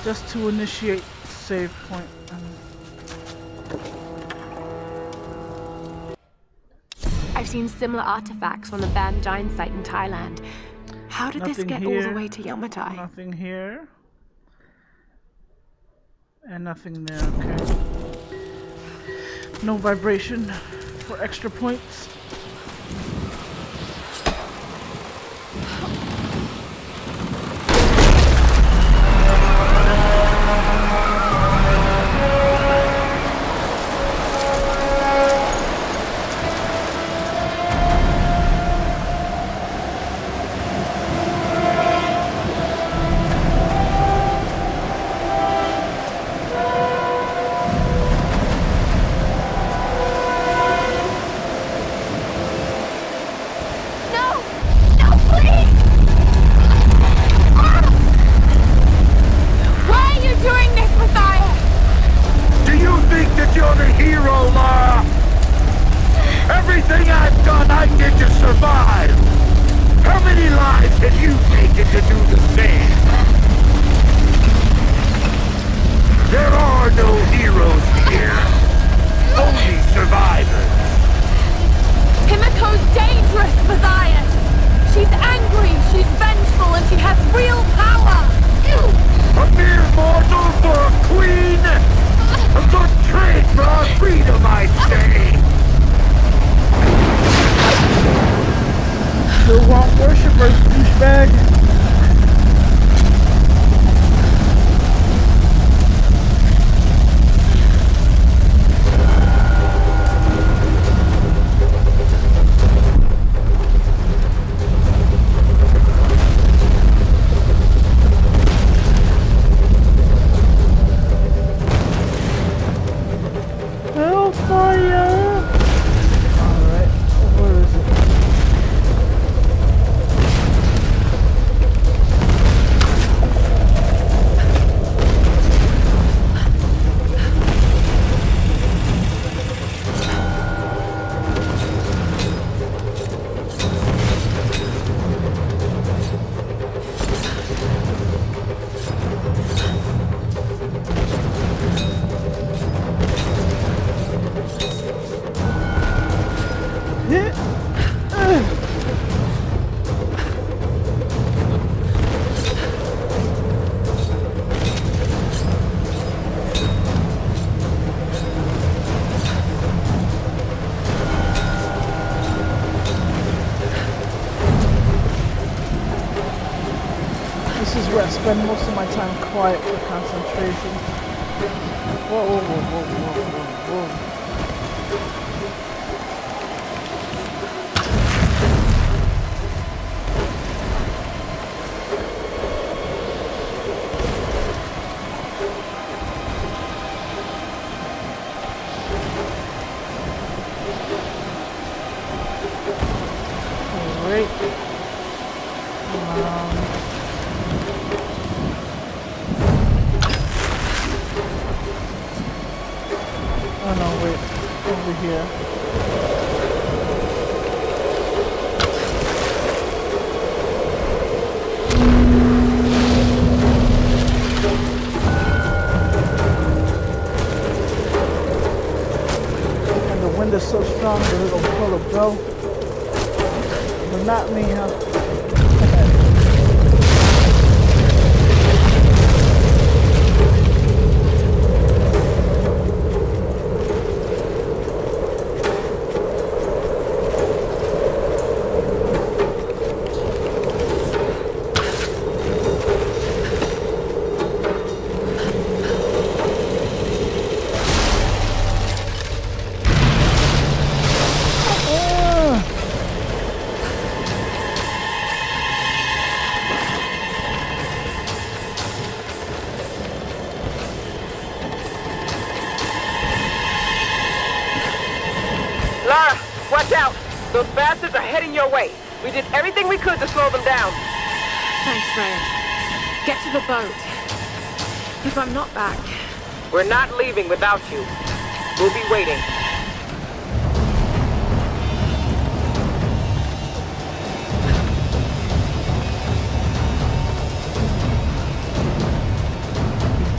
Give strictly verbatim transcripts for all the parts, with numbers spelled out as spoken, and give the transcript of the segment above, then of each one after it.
Just to initiate save point. I've seen similar artifacts on the banned giant site in Thailand. How did Nothing this get here. all the way to Yamatai? Nothing here. And nothing there, okay. No vibration for extra points. Spend most of my time quiet for concentration. Whoa, whoa, whoa, whoa, whoa, whoa, whoa. All right. Um, Oh no, wait, over here. And the wind is so strong that it'll pull a bow. But not me, huh? Watch out! Those bastards are heading your way. We did everything we could to slow them down. Thanks, Reyes. Get to the boat. If I'm not back... We're not leaving without you. We'll be waiting.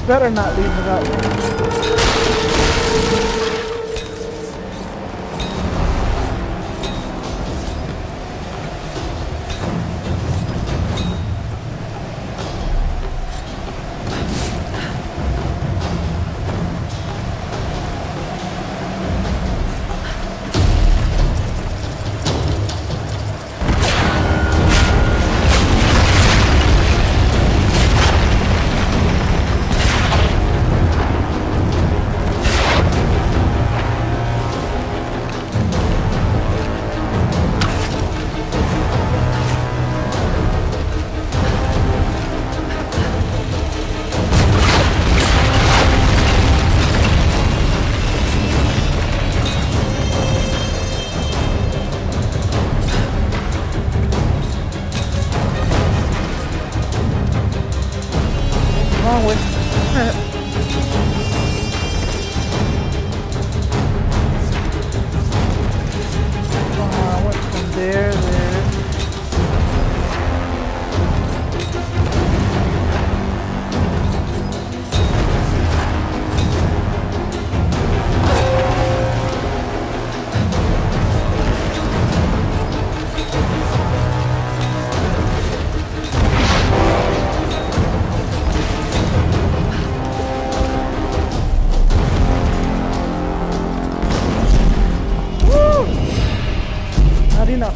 Better not leave without me. Wrong way. I went from there, there. Not enough.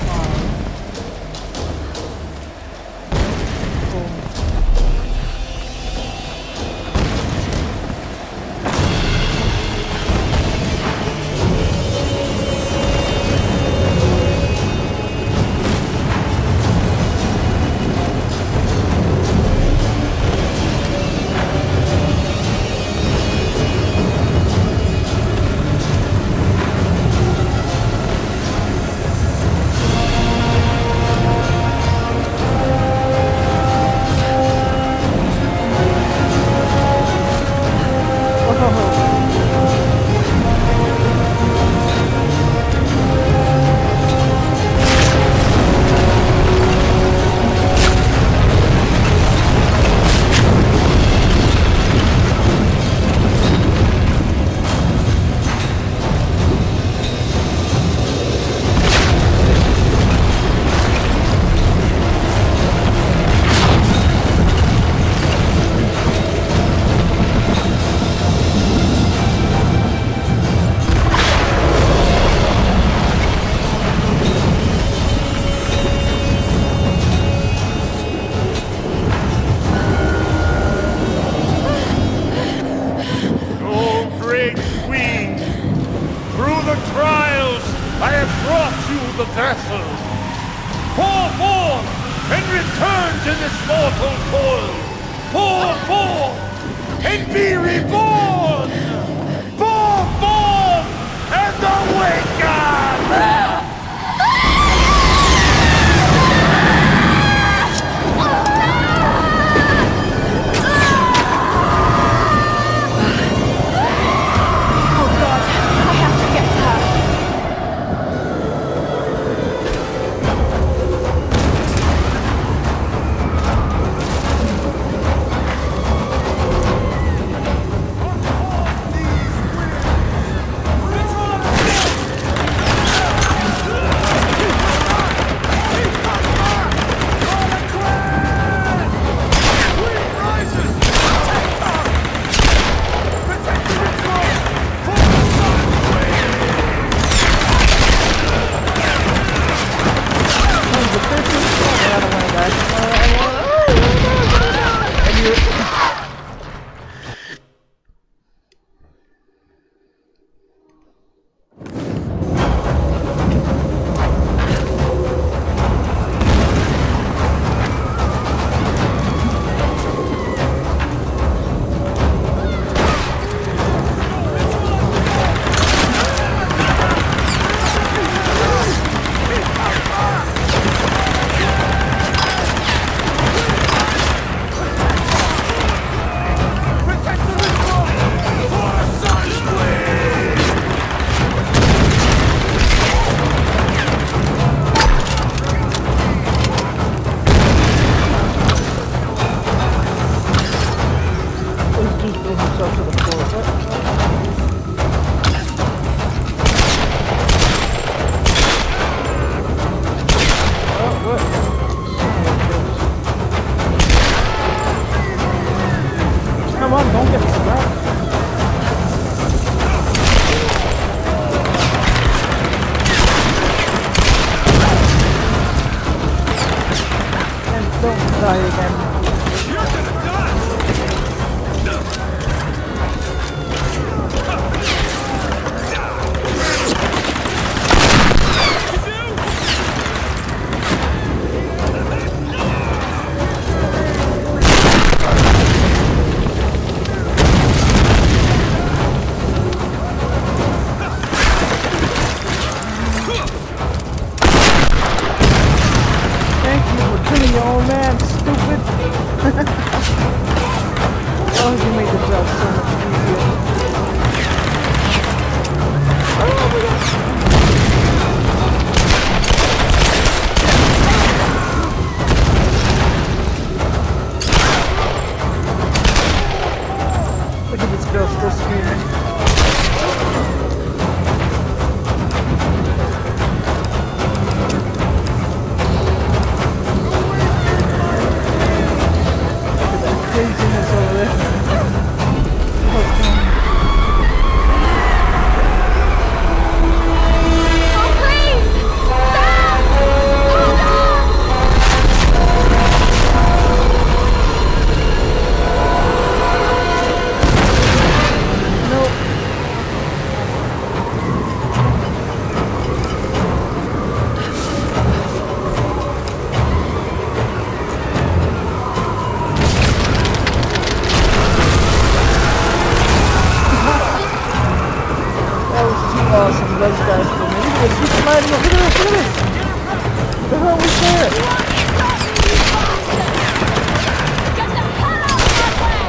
The vessel. Pour forth and return to this mortal coil. Pour forth and be reborn. Pour forth and awaken. himself to the floor. What? Oh, what? Come on, don't get stuck. And don't die again. You're gonna die! Your old man, stupid! Oh, you made the job so much easier. Oh my god! Look at this girl still screaming. Craziness over there. Oh, please! Stop! Hold on! Nope. Awesome, those guys for me. Look at this, he's sliding up. Look at this, look at this! What the hell was that? Get the hell out of my way!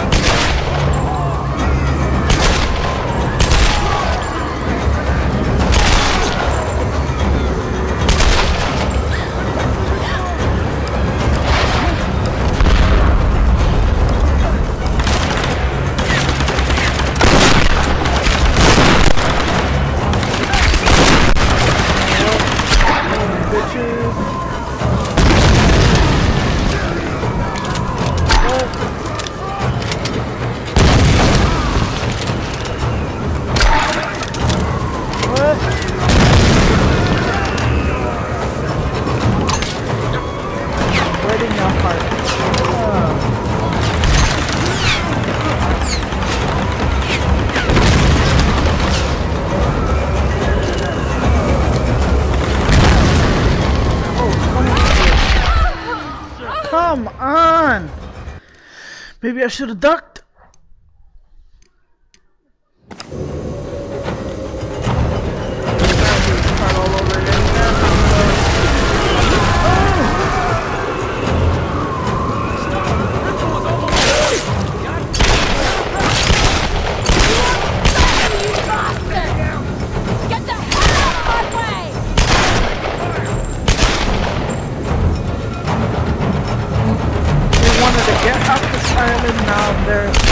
Come on! Maybe I should have ducked. Get up this island now, there's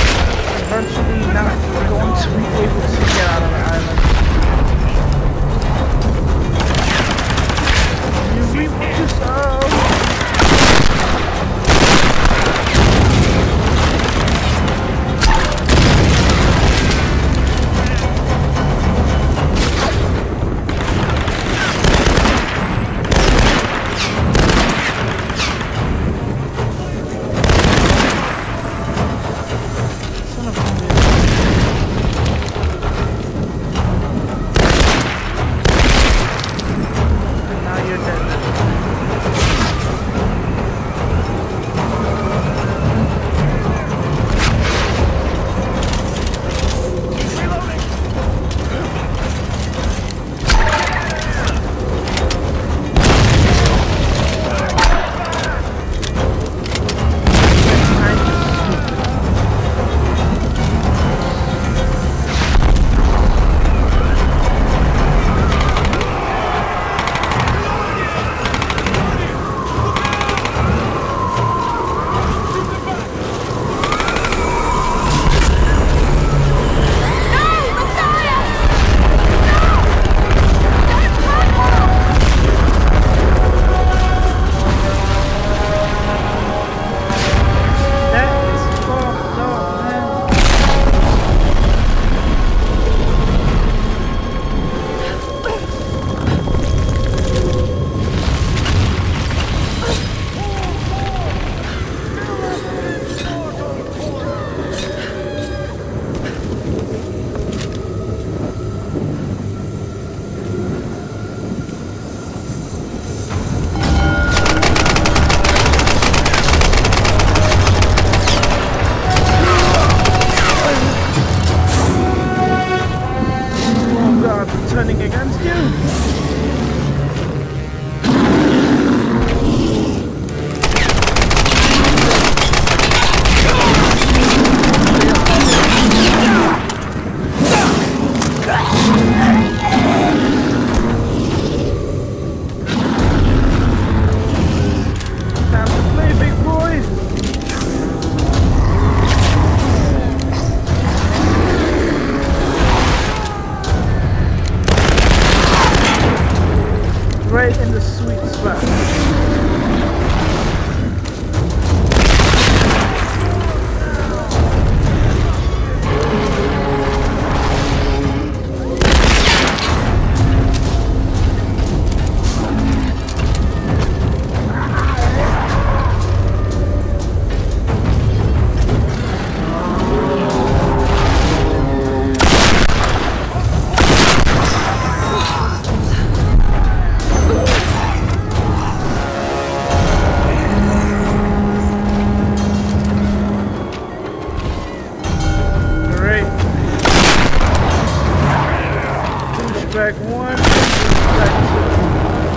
strike one, strike two.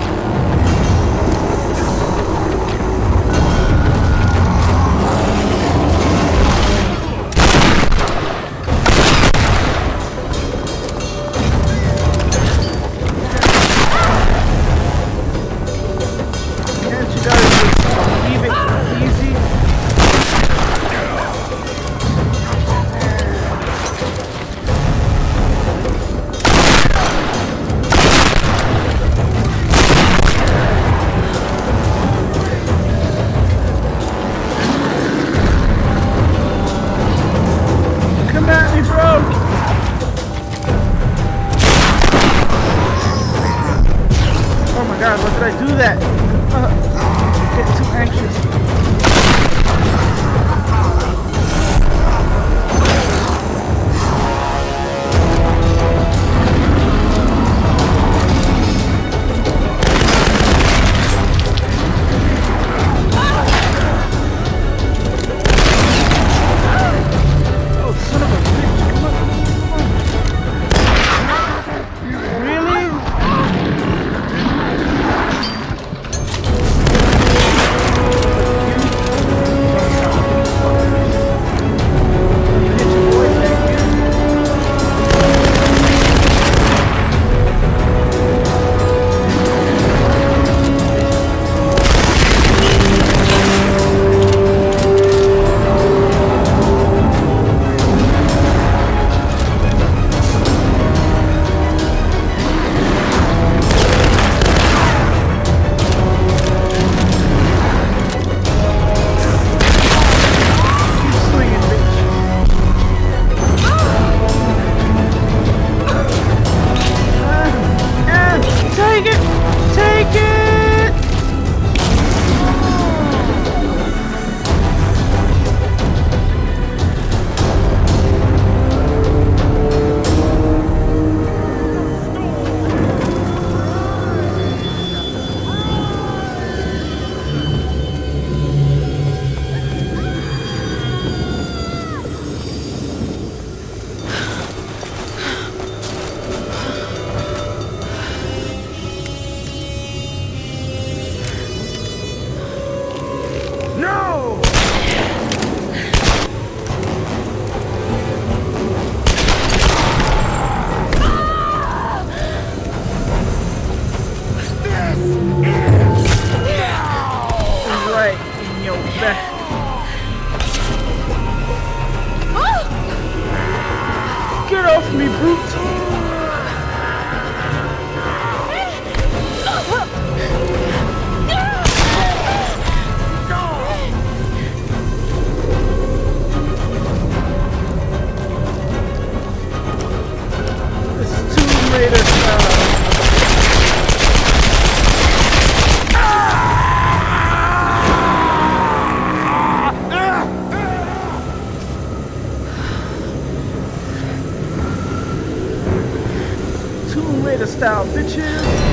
Style bitches.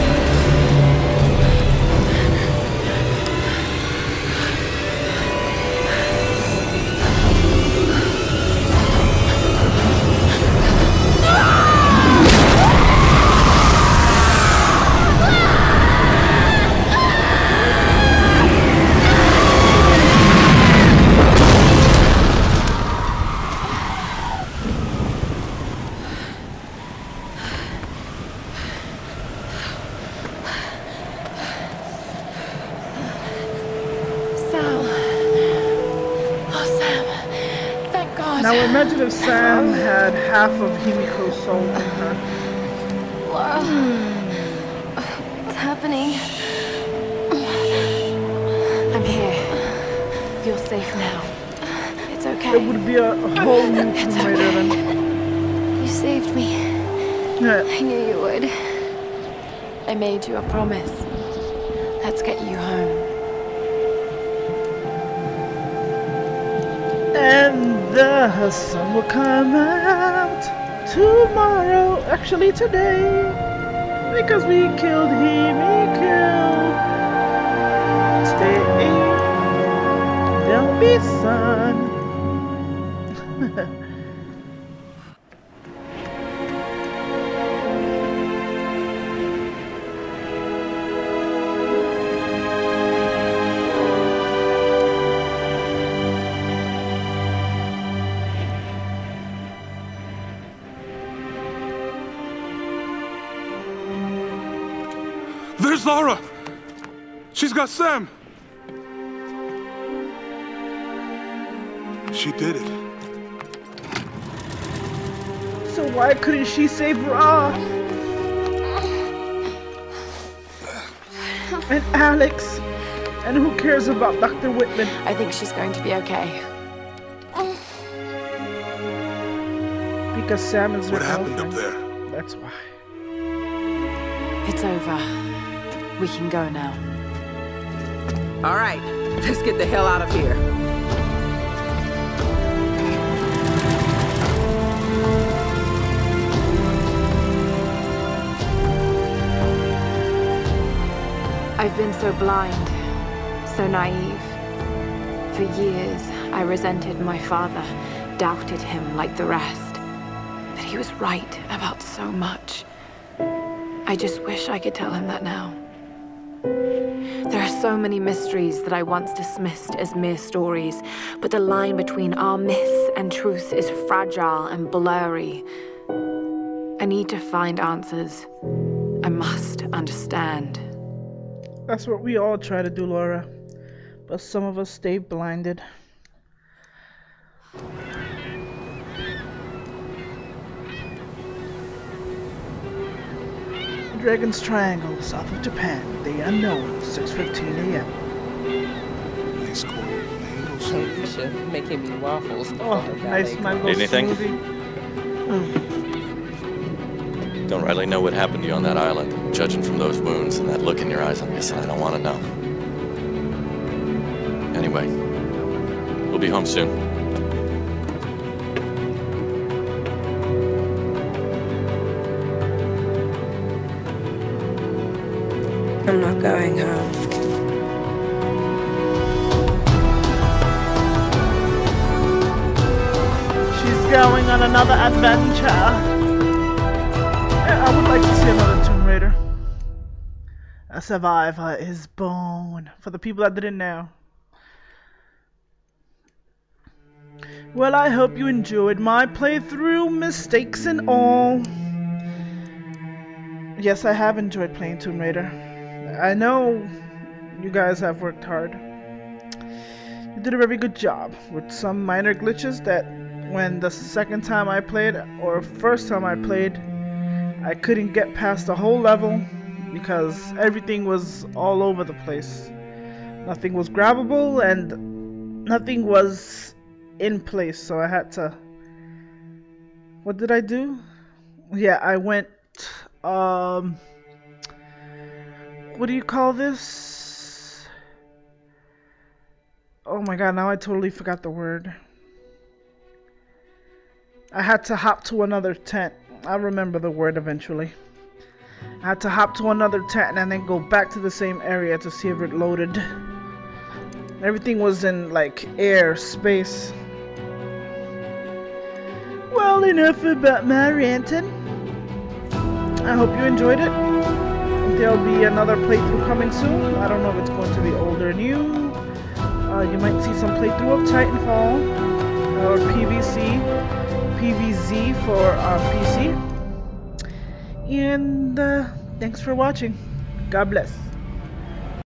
Now imagine if Sam had half of Himiko's soul in her. Laura, what's happening? I'm here. You're safe now. It's okay. It would be a, a whole new Tomb Raider then. You saved me. Yeah. I knew you would. I made you a promise. Let's get you home. And the sun will come out tomorrow, actually today, because we killed him, we killed. Stay, there'll be sun. Where's Lara? She's got Sam. She did it. So why couldn't she save Ra? And Alex? And who cares about Doctor Whitman? I think she's going to be okay. Because Sam is her What happened up girlfriend. there? That's why. It's over. We can go now. All right, let's get the hell out of here. I've been so blind, so naive. For years, I resented my father, doubted him like the rest. But he was right about so much. I just wish I could tell him that now. There are so many mysteries that I once dismissed as mere stories, but the line between our myths and truth is fragile and blurry. I need to find answers. I must understand. That's what we all try to do, Laura. But some of us stay blinded. Dragon's Triangle, south of Japan. The unknown, six fifteen a m Nice cold mangoes. Holy shit, making me waffles. Oh, nice mango Anything? smoothie. Mm. Don't really know what happened to you on that island. Judging from those wounds and that look in your eyes, I'm guessing I don't want to know. Anyway, we'll be home soon. I'm not going home. She's going on another adventure. I would like to see another Tomb Raider. A survivor is born. For the people that didn't know. Well, I hope you enjoyed my playthrough, mistakes and all. Yes, I have enjoyed playing Tomb Raider. I know you guys have worked hard. You did a very good job with some minor glitches that when the second time I played, or first time I played, I couldn't get past the whole level because everything was all over the place. Nothing was grabbable and nothing was in place, so I had to... What did I do? Yeah, I went... Um... What do you call this? Oh my god, now I totally forgot the word. I had to hop to another tent. I'll remember the word eventually. I had to hop to another tent and then go back to the same area to see if it loaded. Everything was in like air, space. Well, enough about my ranting. I hope you enjoyed it. There'll be another playthrough coming soon. I don't know if it's going to be old or new. Uh, you might see some playthrough of Titanfall or P V C. P V Z for uh, P C. And uh, thanks for watching. God bless.